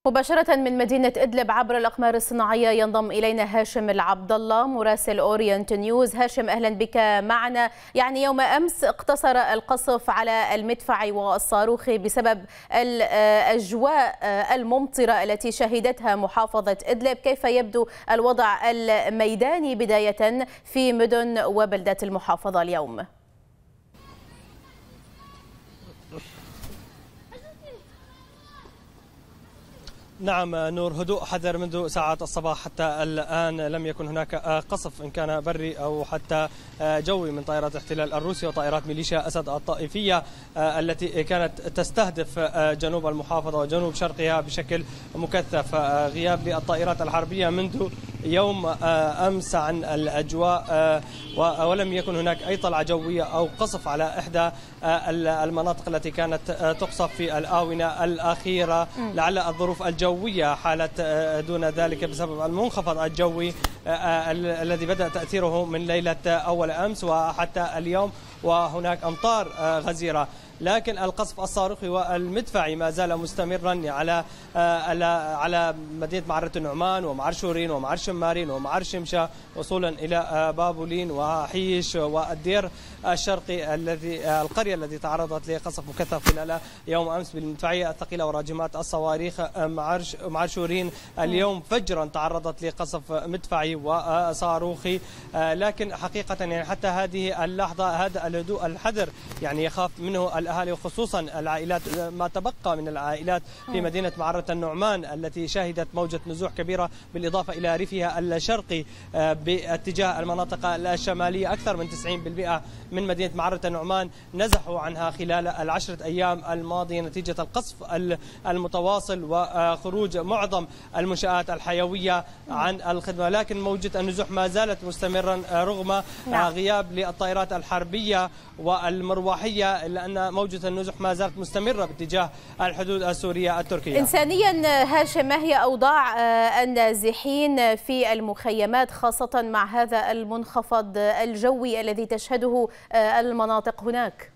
مباشرة من مدينة إدلب عبر الأقمار الصناعية ينضم إلينا هاشم العبد الله مراسل أورينت نيوز. هاشم، أهلا بك معنا. يوم أمس اقتصر القصف على المدفع والصاروخ بسبب الأجواء الممطرة التي شهدتها محافظة إدلب. كيف يبدو الوضع الميداني بداية في مدن وبلدات المحافظة اليوم؟ نعم نور، هدوء حذر منذ ساعات الصباح حتى الآن. لم يكن هناك قصف إن كان بري أو حتى جوي من طائرات الاحتلال الروسي وطائرات ميليشيا أسد الطائفية التي كانت تستهدف جنوب المحافظة وجنوب شرقها بشكل مكثف. غياب للطائرات الحربية منذ يوم أمس عن الأجواء، ولم يكن هناك أي طلعة جوية أو قصف على إحدى المناطق التي كانت تقصف في الآونة الأخيرة. لعل الظروف الجوية حالت دون ذلك بسبب المنخفض الجوي الذي بدأ تأثيره من ليلة أول أمس وحتى اليوم، وهناك أمطار غزيرة. لكن القصف الصاروخي والمدفعي ما زال مستمرا على مدينة معرة النعمان ومعر شورين ومعر شمارين ومعر شمشة وصولا إلى بابولين وحيش والدير الشرقي القرية التي تعرضت لقصف مكثف خلال يوم أمس بالمدفعية الثقيلة وراجمات الصواريخ. معر شورين اليوم فجرا تعرضت لقصف مدفعي وصاروخي. لكن حقيقة حتى هذه اللحظة هذا الهدوء الحذر يخاف منه الأهالي، وخصوصا العائلات، ما تبقى من العائلات في مدينة معرة النعمان التي شهدت موجة نزوح كبيرة، بالإضافة إلى ريفها الشرقي باتجاه المناطق الشمالية. أكثر من 90% من مدينة معرة النعمان نزحوا عنها خلال العشرة أيام الماضية نتيجة القصف المتواصل وخروج معظم المنشآت الحيوية عن الخدمة. لكن موجة النزوح ما زالت مستمرا رغم غياب للطائرات الحربية والمروحية، إلا أن موجة النزوح ما زالت مستمرة باتجاه الحدود السورية التركية. إنسانيا هاشم، ما هي أوضاع النازحين في المخيمات خاصة مع هذا المنخفض الجوي الذي تشهده المناطق هناك؟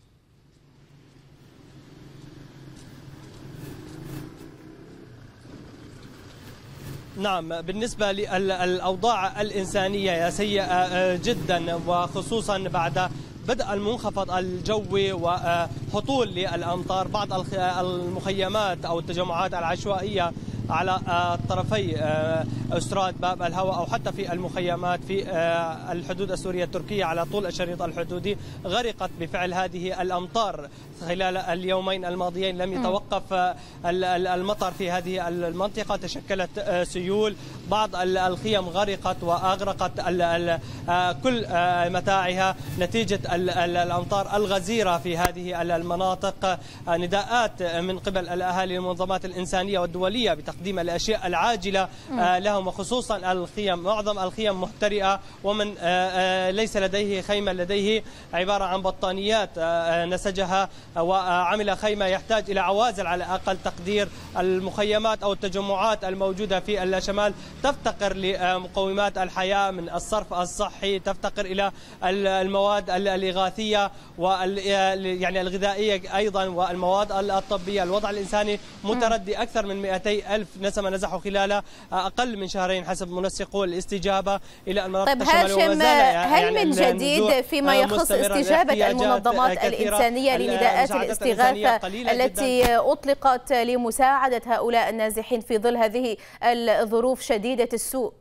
نعم، بالنسبة للأوضاع الإنسانية سيئة جدا، وخصوصا بعد بدأ المنخفض الجوي وهطول للأمطار. بعض المخيمات أو التجمعات العشوائية على طرفي أسراد باب الهواء أو حتى في المخيمات في الحدود السورية التركية على طول الشريط الحدودي غرقت بفعل هذه الأمطار. خلال اليومين الماضيين لم يتوقف المطر في هذه المنطقة، تشكلت سيول، بعض الخيم غرقت وأغرقت كل متاعها نتيجة الأمطار الغزيرة في هذه المناطق. نداءات من قبل الأهالي المنظمات الإنسانية والدولية بتقديم الأشياء العاجلة لهم، وخصوصا الخيم. معظم الخيم محترئة، ومن ليس لديه خيمة لديه عبارة عن بطانيات نسجها وعمل خيمة يحتاج إلى عوازل على أقل تقدير. المخيمات أو التجمعات الموجودة في الشمال تفتقر لمقومات الحياة من الصرف الصحي، تفتقر إلى المواد الإغاثية الغذائية أيضا والمواد الطبية. الوضع الإنساني متردي، أكثر من 200,000 نسمة نزحوا خلال أقل من شهرين حسب منسقو الاستجابة إلى المناطق الشمالية. هاشم، هل من جديد فيما يخص استجابة المنظمات الإنسانية لنداءات الاستغاثة التي أطلقت لمساعدة هؤلاء النازحين في ظل هذه الظروف شديدة السوء؟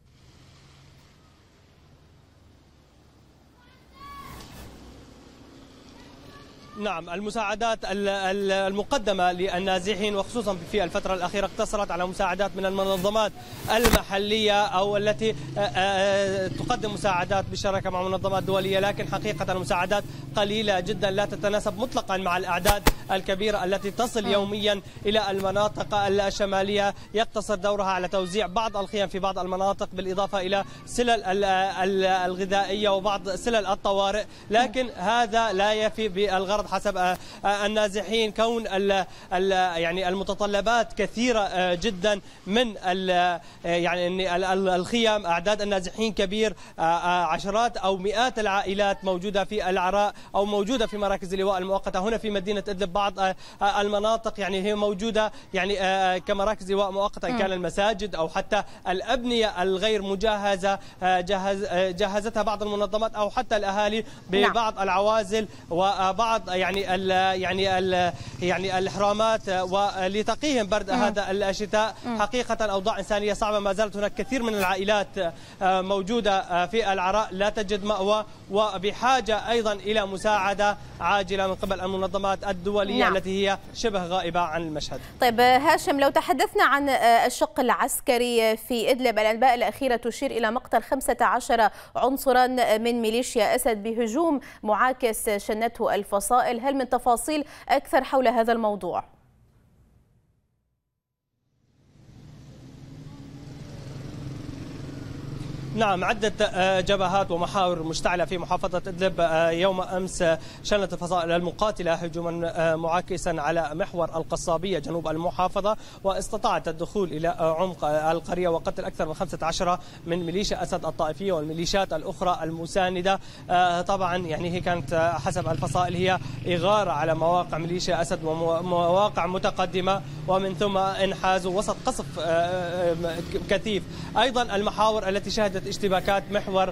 نعم، المساعدات المقدمة للنازحين وخصوصا في الفترة الأخيرة اقتصرت على مساعدات من المنظمات المحلية أو التي تقدم مساعدات بالشراكة مع منظمات دولية، لكن حقيقة المساعدات قليلة جدا لا تتناسب مطلقا مع الأعداد الكبيرة التي تصل يوميا إلى المناطق الشمالية. يقتصر دورها على توزيع بعض الخيام في بعض المناطق بالإضافة إلى سلل الغذائية وبعض سلل الطوارئ، لكن هذا لا يفي بالغرض حسب النازحين، كون يعني المتطلبات كثيرة جدا من يعني الخيم، أعداد النازحين كبير، عشرات أو مئات العائلات موجودة في العراء أو موجودة في مراكز اللواء المؤقتة هنا في مدينة إدلب. بعض المناطق يعني هي موجودة يعني كمراكز لواء مؤقتة، إن كان المساجد أو حتى الأبنية الغير مجهزة جهزتها بعض المنظمات أو حتى الأهالي ببعض العوازل وبعض يعني الإحرامات ولتقيهم برد هذا الشتاء. حقيقة أوضاع إنسانية صعبة، ما زالت هناك كثير من العائلات موجودة في العراء لا تجد مأوى، وبحاجة أيضا إلى مساعدة عاجلة من قبل المنظمات الدولية التي هي شبه غائبة عن المشهد. طيب هاشم، لو تحدثنا عن الشق العسكري في إدلب، الأنباء الأخيرة تشير إلى مقتل 15 عنصرا من ميليشيا أسد بهجوم معاكس شنته الفصائل. هل من تفاصيل أكثر حول هذا الموضوع؟ نعم، عدة جبهات ومحاور مشتعلة في محافظة إدلب. يوم أمس شنت الفصائل المقاتلة هجوما معاكسا على محور القصابية جنوب المحافظة، واستطاعت الدخول إلى عمق القرية وقتل أكثر من 15 من ميليشيا أسد الطائفية والميليشيات الأخرى المساندة. طبعا يعني هي كانت حسب الفصائل هي إغارة على مواقع ميليشيا أسد ومواقع متقدمة، ومن ثم انحازوا وسط قصف كثيف. أيضا المحاور التي شهدت اشتباكات محور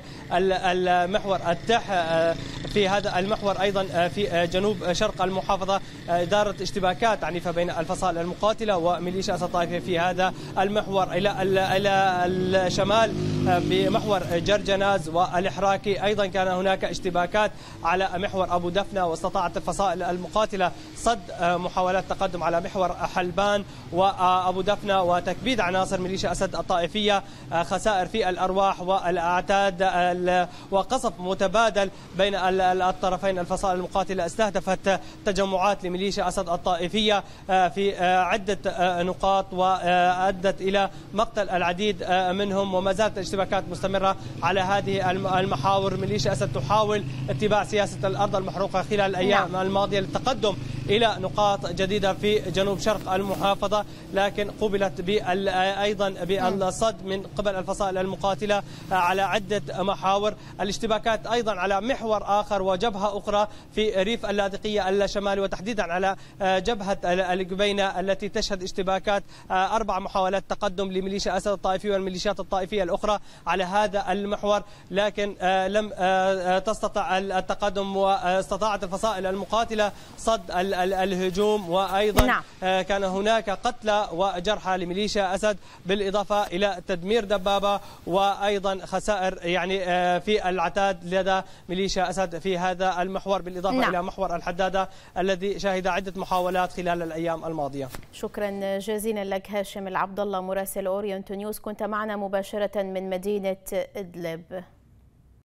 التح، في هذا المحور أيضا في جنوب شرق المحافظة دارت اشتباكات عنيفة بين الفصائل المقاتلة وميليشيا أسد الطائفية في هذا المحور. إلى الشمال بمحور جرجناز والإحراكي أيضا كان هناك اشتباكات على محور أبو دفنة، واستطاعت الفصائل المقاتلة صد محاولات تقدم على محور حلبان وأبو دفنة وتكبيد عناصر ميليشيا أسد الطائفية. خسائر في الأرواح والأعتاد وقصف متبادل بين الطرفين. الفصائل المقاتلة استهدفت تجمعات لميليشيا أسد الطائفية في عدة نقاط وأدت إلى مقتل العديد منهم، وما زالت الاشتباكات مستمرة على هذه المحاور. ميليشيا أسد تحاول اتباع سياسة الأرض المحروقة خلال الأيام الماضية للتقدم إلى نقاط جديدة في جنوب شرق المحافظة، لكن قبلت أيضا بالصد من قبل الفصائل المقاتلة على عدة محاور. الاشتباكات أيضا على محور آخر وجبهة أخرى في ريف اللاذقية الشمالي، وتحديدا على جبهة القبينة التي تشهد اشتباكات 4 محاولات تقدم لميليشيا أسد الطائفية والميليشيات الطائفية الأخرى على هذا المحور، لكن لم تستطع التقدم، واستطاعت الفصائل المقاتلة صد الهجوم. وأيضا كان هناك قتلى وجرحى لميليشيا أسد، بالإضافة إلى تدمير دبابة وأيضا خسائر يعني في العتاد لدى ميليشيا أسد في هذا المحور، بالإضافة إلى محور الحدادة الذي شهد عدة محاولات خلال الأيام الماضية. شكرا جزيلا لك هاشم العبد الله مراسل أورينت نيوز، كنت معنا مباشرة من مدينة إدلب.